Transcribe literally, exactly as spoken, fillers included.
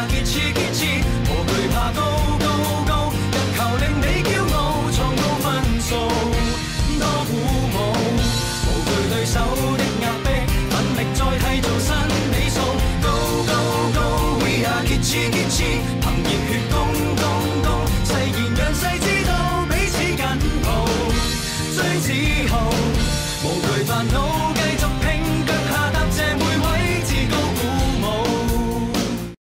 Kitchee Kitchee，無懼怕高高高，日求令你驕傲，創高分數，多鼓舞，無懼對手的壓迫，奮力再締造新比數。Go go go，We are Kitchee Kitchee，憑熱血攻攻攻，誓言讓世知道彼此緊抱，最自豪。